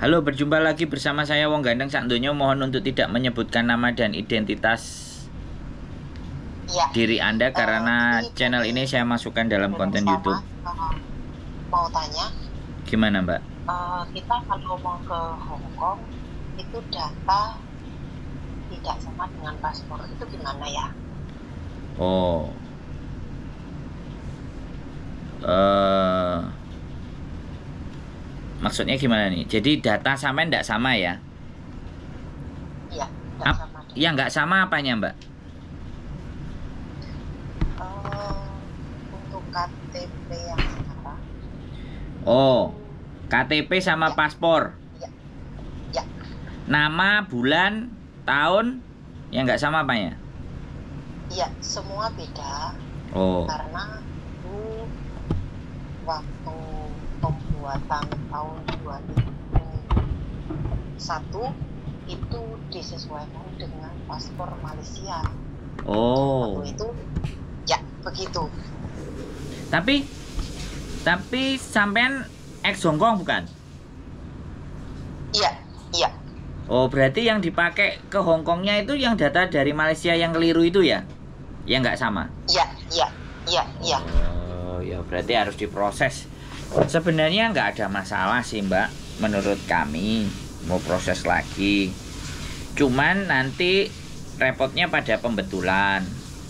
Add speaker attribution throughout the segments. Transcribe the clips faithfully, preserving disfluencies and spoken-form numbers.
Speaker 1: Halo, berjumpa lagi bersama saya Wong Gandeng Sakdonya. Mohon untuk tidak menyebutkan nama dan identitas
Speaker 2: ya.
Speaker 1: diri Anda karena
Speaker 2: uh, ini
Speaker 1: channel ini saya masukkan dalam konten YouTube.
Speaker 2: Uh, mau tanya,
Speaker 1: gimana Mbak?
Speaker 2: Uh, kita kalau mau ke Hong Kong itu data tidak sama dengan paspor, itu gimana ya?
Speaker 1: Oh, uh, maksudnya gimana nih? Jadi data sama enggak sama ya?
Speaker 2: Iya, enggak sama.
Speaker 1: Ya enggak sama apanya Mbak?
Speaker 2: Uh, untuk K T P yang sekarang.
Speaker 1: Oh, K T P sama ya. Paspor.
Speaker 2: Ya. Ya.
Speaker 1: Nama, bulan, tahun, yang enggak sama apanya?
Speaker 2: Iya, semua beda.
Speaker 1: Oh.
Speaker 2: Karena itu waktu pembuatan tahun dua ribu satu itu disesuaikan dengan paspor Malaysia.
Speaker 1: Oh.
Speaker 2: Waktu itu ya begitu.
Speaker 1: Tapi tapi sampean ex Hongkong bukan?
Speaker 2: Iya, iya.
Speaker 1: Oh, berarti yang dipakai ke Hongkongnya itu yang data dari Malaysia yang keliru itu ya? Ya nggak sama?
Speaker 2: Iya, iya, iya, iya.
Speaker 1: Oh, ya berarti harus diproses. Sebenarnya nggak ada masalah sih Mbak, menurut kami mau proses lagi. Cuman nanti repotnya pada pembetulan.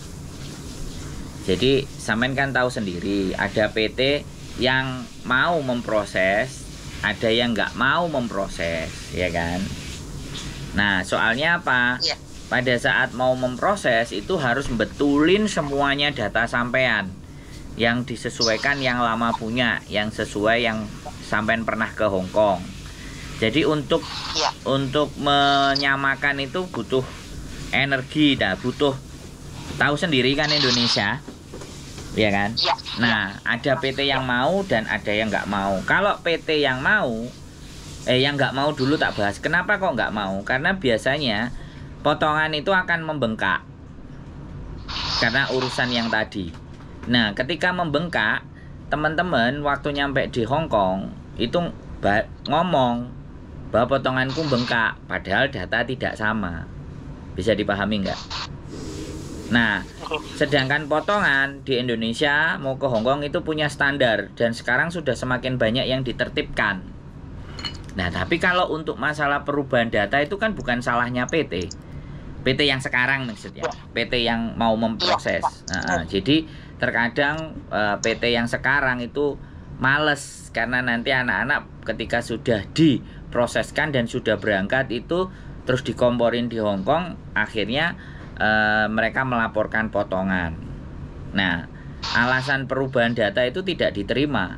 Speaker 1: Jadi sampean kan tahu sendiri, ada P T yang mau memproses, ada yang nggak mau memproses, ya kan? Nah, soalnya apa?
Speaker 2: Ya.
Speaker 1: Pada saat mau memproses itu harus betulin semuanya data sampean. Yang disesuaikan yang lama punya, yang sesuai yang sampean pernah ke Hong Kong. Jadi untuk
Speaker 2: ya.
Speaker 1: untuk menyamakan itu butuh energi, dah butuh, tahu sendiri kan Indonesia, ya kan?
Speaker 2: Ya.
Speaker 1: Nah, ada P T yang mau dan ada yang nggak mau. Kalau P T yang mau, eh yang nggak mau dulu tak bahas. Kenapa kok nggak mau? Karena biasanya potongan itu akan membengkak karena urusan yang tadi. Nah, ketika membengkak, teman-teman waktu nyampe di Hong Kong itu ngomong bahwa potonganku bengkak, padahal data tidak sama. Bisa dipahami nggak? Nah, sedangkan potongan di Indonesia mau ke Hong Kong itu punya standar dan sekarang sudah semakin banyak yang ditertibkan. Nah, tapi kalau untuk masalah perubahan data itu kan bukan salahnya P T. P T yang sekarang maksudnya, P T yang mau memproses. Nah, jadi terkadang uh, P T yang sekarang itu males karena nanti anak-anak ketika sudah diproseskan dan sudah berangkat itu terus dikomporin di Hong Kong, akhirnya uh, mereka melaporkan potongan. Nah, alasan perubahan data itu tidak diterima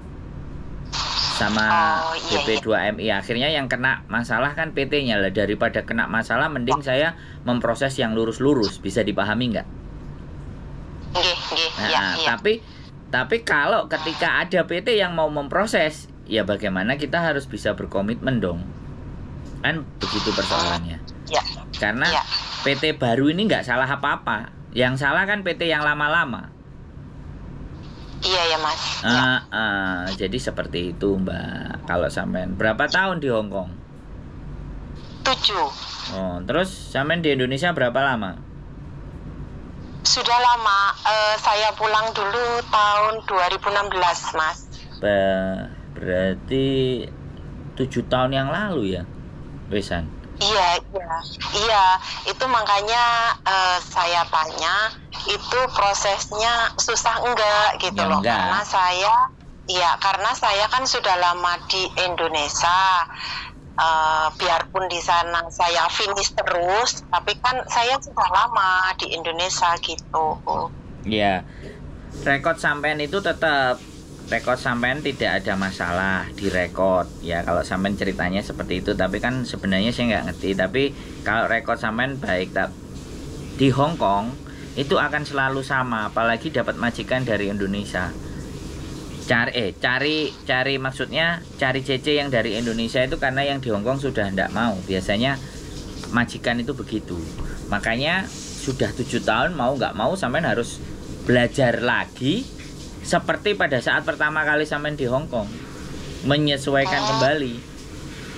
Speaker 1: sama
Speaker 2: oh,
Speaker 1: B
Speaker 2: iya,
Speaker 1: P dua M I. Akhirnya yang kena masalah kan P T-nya lah. Daripada kena masalah mending saya memproses yang lurus-lurus. Bisa dipahami nggak?
Speaker 2: Nggih, nggih,
Speaker 1: Nah,
Speaker 2: iya, iya.
Speaker 1: tapi tapi kalau ketika ada P T yang mau memproses, ya bagaimana kita harus bisa berkomitmen dong. Kan begitu persoalannya.
Speaker 2: Ya.
Speaker 1: Karena
Speaker 2: ya.
Speaker 1: P T baru ini nggak salah apa-apa. Yang salah kan P T yang lama-lama.
Speaker 2: Iya ya Mas.
Speaker 1: Uh,
Speaker 2: ya.
Speaker 1: uh, jadi seperti itu Mbak. Kalau sampean berapa tahun di Hong Kong?
Speaker 2: Tujuh.
Speaker 1: Oh, terus sampean di Indonesia berapa lama?
Speaker 2: Sudah lama. Uh, saya pulang dulu tahun dua ribu enam belas Mas.
Speaker 1: Be berarti tujuh tahun yang lalu ya, Wesan?
Speaker 2: Iya, iya, iya. Itu makanya uh, saya tanya, itu prosesnya susah enggak gitu
Speaker 1: ya,
Speaker 2: loh?
Speaker 1: Enggak.
Speaker 2: Karena saya, iya, karena saya kan sudah lama di Indonesia. Uh, biarpun di sana saya finish terus, tapi kan saya sudah lama di Indonesia gitu.
Speaker 1: Iya. Rekod sampean itu tetap. Rekod sampean tidak ada masalah di rekod ya, kalau sampean ceritanya seperti itu. Tapi kan sebenarnya saya nggak ngerti. Tapi kalau rekod sampean baik, tak di Hong Kong itu akan selalu sama, apalagi dapat majikan dari Indonesia. Cari eh cari cari maksudnya cari C C yang dari Indonesia itu karena yang di Hong Kong sudah nggak mau. Biasanya majikan itu begitu. Makanya sudah tujuh tahun mau nggak mau sampean harus belajar lagi. Seperti pada saat pertama kali sampean di Hong Kong, menyesuaikan
Speaker 2: oh.
Speaker 1: kembali.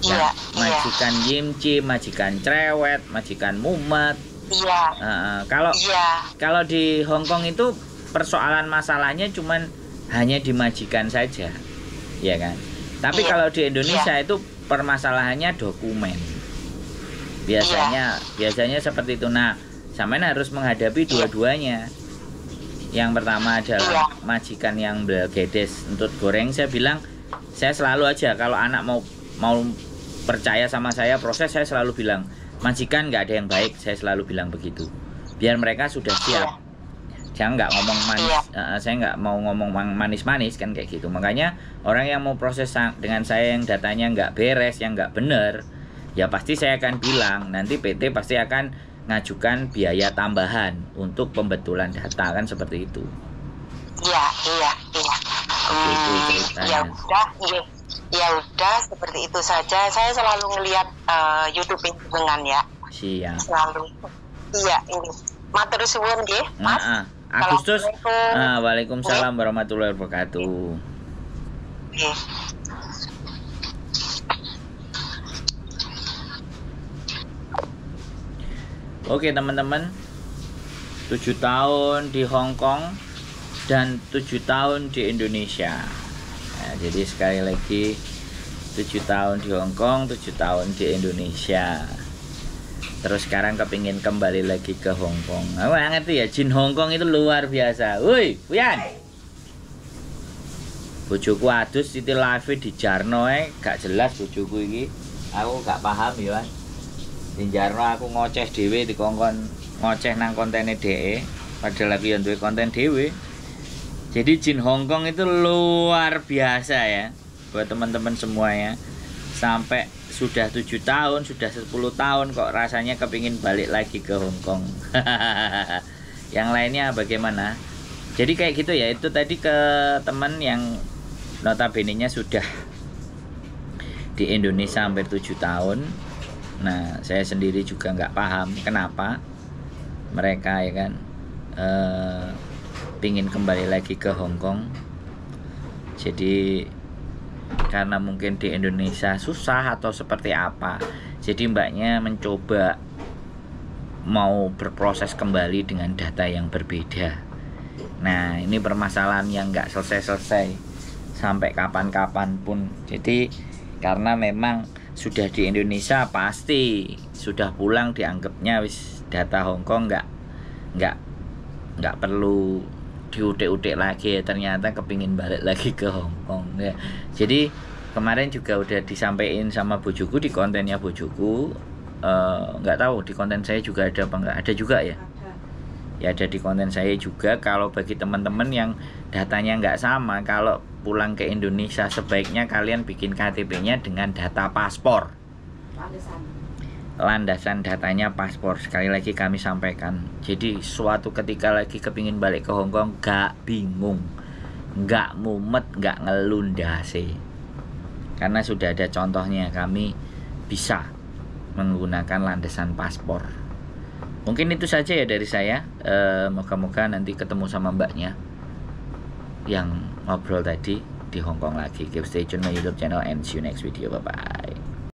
Speaker 2: Iya,
Speaker 1: majikan
Speaker 2: iya.
Speaker 1: Yimci, majikan Cerewet, majikan Mumet.
Speaker 2: Iya.
Speaker 1: Uh, kalau
Speaker 2: Iya.
Speaker 1: kalau di Hong Kong itu persoalan masalahnya cuman hanya di majikan saja, ya kan? Tapi iya. kalau di Indonesia iya. itu permasalahannya dokumen. Biasanya, iya. biasanya seperti itu. Nah, sampean harus menghadapi dua-duanya. Yang pertama adalah iya. majikan yang belgedes entut goreng. Saya bilang, saya selalu aja kalau anak mau mau percaya sama saya proses, saya selalu bilang, majikan nggak ada yang baik, saya selalu bilang begitu. Biar mereka sudah siap. Jangan nggak ngomong manis, uh, saya nggak mau ngomong manis-manis kan kayak gitu. Makanya orang yang mau proses dengan saya yang datanya nggak beres, yang nggak bener, ya pasti saya akan bilang. Nanti P T pasti akan ngajukan biaya tambahan untuk pembetulan data, kan seperti itu.
Speaker 2: Iya, iya, iya. Hmm,
Speaker 1: itu ceritanya.
Speaker 2: Ya udah, iya. Ya udah seperti itu saja. Saya selalu ngelihat uh, YouTube dengan ya.
Speaker 1: Siap.
Speaker 2: Selalu. Iya, ini. Matur suwun nggih, Mas.
Speaker 1: Nah, Agustus. Ah, Waalaikumsalam warahmatullahi wabarakatuh.
Speaker 2: Oke.
Speaker 1: Oke, teman-teman. tujuh tahun di Hong Kong dan tujuh tahun di Indonesia. Nah, jadi sekali lagi tujuh tahun di Hong Kong, tujuh tahun di Indonesia. Terus sekarang kepingin kembali lagi ke Hong Kong. Aku nah, ngerti ya, Jin Hong Kong itu luar biasa. Woi, Wian. Bojoku adus Siti live di Jarno eh, gak jelas bojoku iki. Aku gak paham ya. Di Jarno aku ngoceh dhewe dikongkon ngoceh nang kontene dhek. Padahal aku yang duwe konten dhewe. Jadi Jin Hong Kong itu luar biasa ya. Buat teman-teman semuanya. Sampai sudah tujuh tahun, sudah sepuluh tahun kok rasanya kepingin balik lagi ke Hong Kong. Yang lainnya bagaimana? Jadi kayak gitu ya, itu tadi ke teman yang notabene-nya sudah di Indonesia hampir tujuh tahun. Nah, saya sendiri juga nggak paham kenapa mereka ya kan eh, pingin kembali lagi ke Hong Kong. Jadi karena mungkin di Indonesia susah atau seperti apa, jadi mbaknya mencoba mau berproses kembali dengan data yang berbeda. Nah, ini permasalahan yang nggak selesai-selesai sampai kapan-kapan pun. Jadi karena memang sudah di Indonesia pasti sudah pulang dianggapnya wis data Hong Kong nggak nggak nggak perlu diutik-utik lagi, ternyata kepingin balik lagi ke Hong Kong ya. Jadi kemarin juga udah disampaikan sama bojoku di kontennya bojoku, nggak uh, tahu di konten saya juga ada apa nggak, ada juga ya ya ada di konten saya juga. Kalau bagi teman-teman yang datanya nggak sama, kalau pulang ke Indonesia sebaiknya kalian bikin K T P-nya dengan data paspor, landasan datanya paspor. Sekali lagi kami sampaikan, jadi suatu ketika lagi kepingin balik ke Hong Kong gak bingung, gak mumet, gak ngelundase, karena sudah ada contohnya. Kami bisa menggunakan landasan paspor. Mungkin itu saja ya dari saya. e, moga-moga nanti ketemu sama mbaknya yang ngobrol tadi di Hong Kong lagi. Keep stay tune my YouTube channel and see you next video. Bye bye.